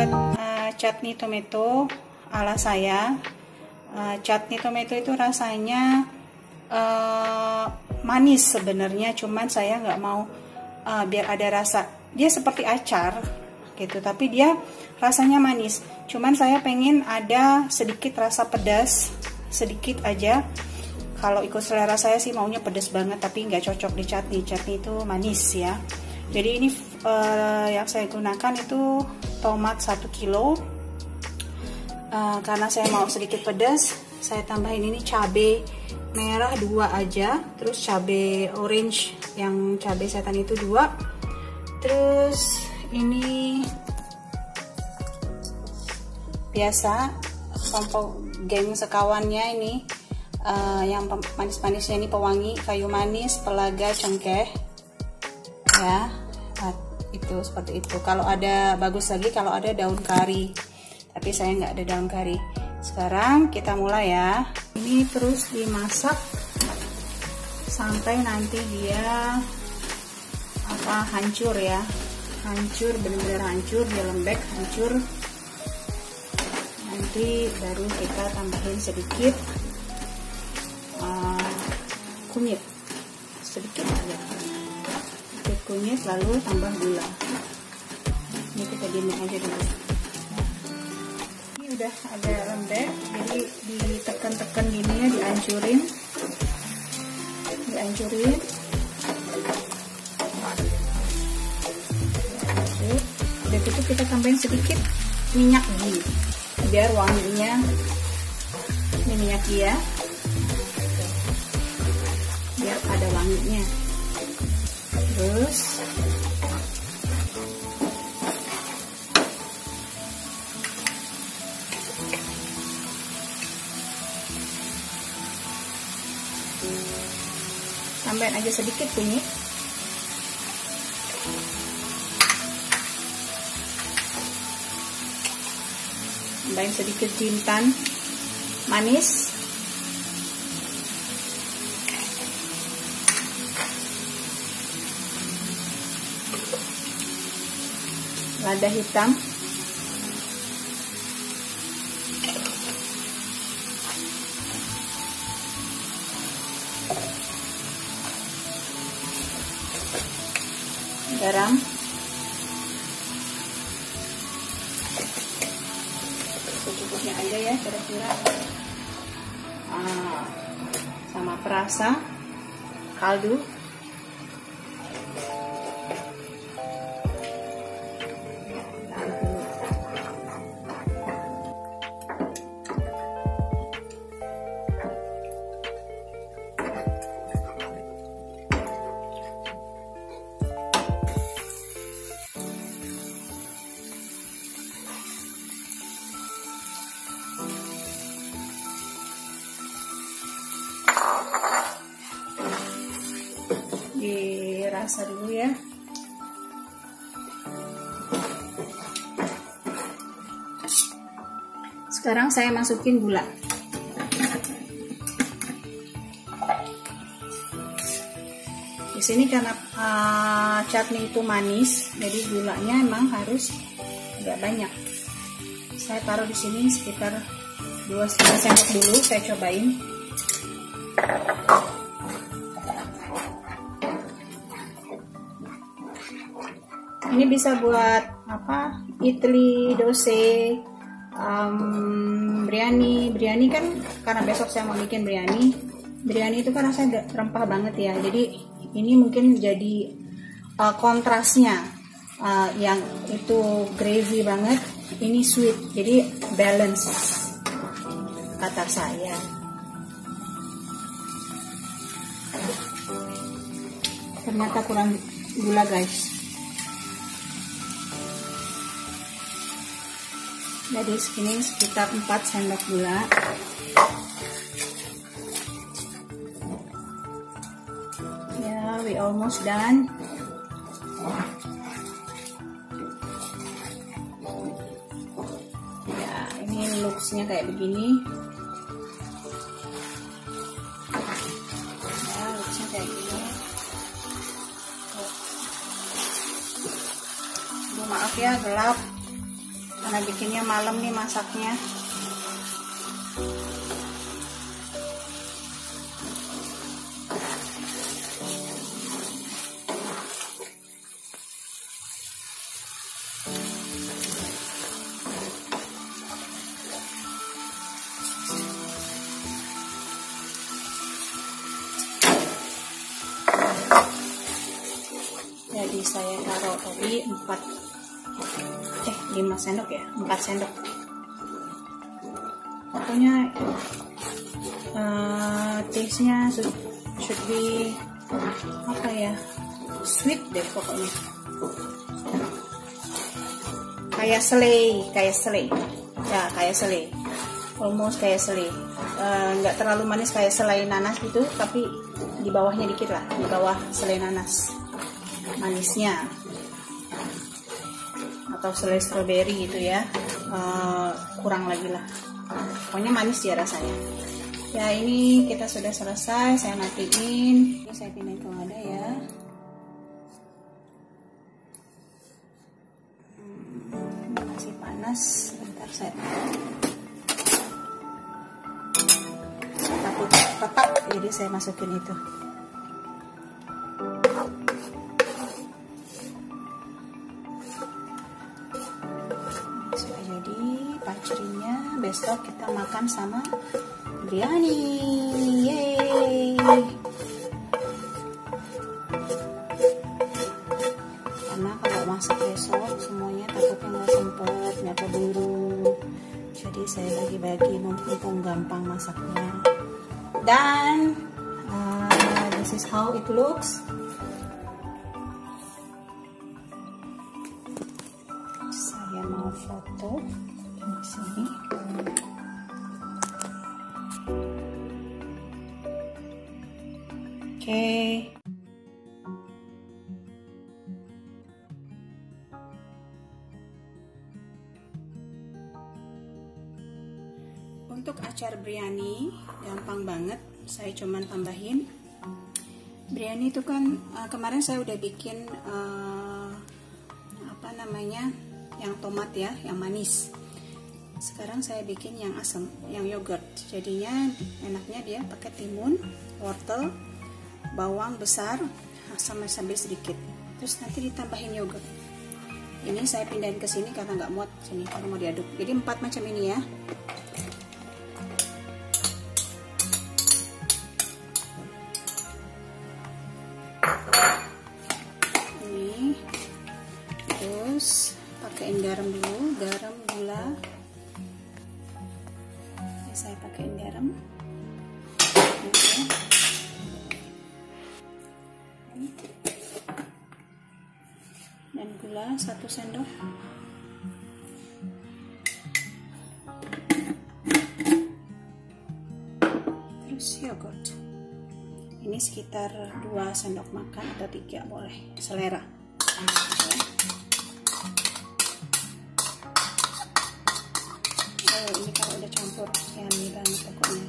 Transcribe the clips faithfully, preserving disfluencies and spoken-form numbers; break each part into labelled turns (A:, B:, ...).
A: buat uh, chutney tomato ala saya. Uh, chutney tomato itu rasanya uh, manis sebenarnya, cuman saya nggak mau uh, biar ada rasa. Dia seperti acar gitu, tapi dia rasanya manis. Cuman saya pengen ada sedikit rasa pedas, sedikit aja. Kalau ikut selera saya sih maunya pedas banget, tapi nggak cocok di chutney. Chutney itu manis ya. Jadi ini uh, yang saya gunakan itu tomat satu kilo. Uh, karena saya mau sedikit pedas, saya tambahin ini cabai merah dua aja. Terus cabai orange yang cabai setan itu dua. Terus ini biasa kompor geng sekawannya ini. Uh, yang manis-manisnya ini pewangi, kayu manis, pelaga, cengkeh ya. Nah, itu seperti itu. Kalau ada bagus lagi kalau ada daun kari, tapi saya nggak ada daun kari. Sekarang kita mulai ya. Ini terus dimasak sampai nanti dia apa hancur ya, hancur benar-benar hancur, dia lembek hancur. Nanti baru kita tambahin sedikit Uh, kunyit sedikit aja, sedikit kunyit, lalu tambah gula. Ini kita dimin aja dulu. Ini udah ada lembek, jadi ditekan-tekan gini ya, dihancurin, dihancurin. Udah gitu kita tambahin sedikit minyak ghee biar wanginya. Ini minyak ghee ya, biar ada wanginya. Terus tambahin aja sedikit kunyit. Tambahin sedikit jintan manis. Lada hitam, garam, secukupnya aja ya kira-kira. Ah, sama perasa kaldu. Dirasa dulu ya. Sekarang saya masukin gula. Di sini karena uh, chutney itu manis, jadi gulanya emang harus agak banyak. Saya taruh di sini sekitar dua setengah sendok dulu. Saya cobain. Ini bisa buat apa? Idli, dose, um, biryani. Biryani kan karena besok saya mau bikin biryani. Biryani itu kan rasanya rempah banget ya. Jadi ini mungkin jadi uh, kontrasnya. Uh, yang itu gravy banget, ini sweet. Jadi balance kata saya. Ternyata kurang gula guys. Jadi segini sekitar empat sendok gula. Ya, we almost done. Ya, ini looksnya kayak begini. Ya, looksnya kayak gini. Oh, maaf ya, gelap. karena bikinnya malam nih masaknya. Jadi saya taruh tadi empat eh lima sendok ya, empat sendok. Pokoknya uh, taste-nya should, should be apa ya, sweet deh pokoknya. Kayak selai, kayak selai. Ya, kayak selai. Almost kayak selai. Nggak uh, terlalu manis kayak selai nanas gitu, tapi di bawahnya dikit lah, di bawah selai nanas. Manisnya. Atau selai strawberry gitu ya, uh, kurang lagi lah, pokoknya manis ya rasanya. Ya, ini kita sudah selesai, saya matiin. Ini saya pindahin ke wadah ya. hmm, masih panas, sebentar saya takut tetap, jadi saya masukin itu. Pacerinya besok kita makan sama biryani. Yeay. Karena kalau masak besok semuanya takutnya nggak sempet, nggak keburu. Jadi saya bagi-bagi mumpung gampang masaknya. Dan uh, this is how it looks. Saya mau foto di sini. Oke. Okay. Untuk acar biryani gampang banget. Saya cuman tambahin. Biryani itu kan uh, kemarin saya udah bikin uh, apa namanya? Yang tomat ya, yang manis. Sekarang saya bikin yang asam, yang yogurt. Jadinya enaknya dia pakai timun, wortel, bawang besar, sama cabai sedikit. Terus nanti ditambahin yogurt. Ini saya pindahin ke sini karena nggak muat sini karena mau diaduk. Jadi empat macam ini ya. Ini. Terus pakaiin garam dulu, garam, gula. Ini saya pakaiin garam. Oke. Dan gula satu sendok. Terus yogurt. Ini sekitar dua sendok makan atau tiga boleh, selera. Oh, ini kalau udah campur yummy banget pokoknya.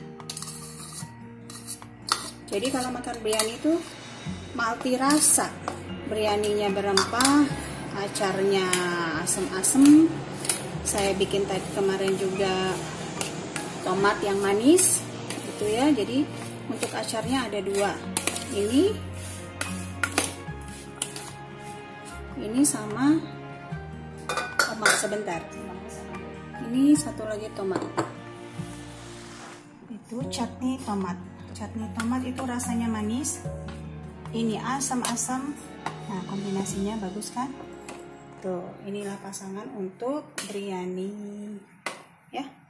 A: Jadi kalau makan biryani itu multi rasa. Biryaninya berempah, acarnya asem-asem. Saya bikin tadi kemarin juga tomat yang manis, gitu ya. Jadi untuk acarnya ada dua. Ini, ini sama tomat sebentar. Ini satu lagi tomat. Itu chutney tomat. Chutney tomat itu rasanya manis. Ini asam-asam. Nah, kombinasinya bagus kan? Tuh, inilah pasangan untuk biryani. Ya.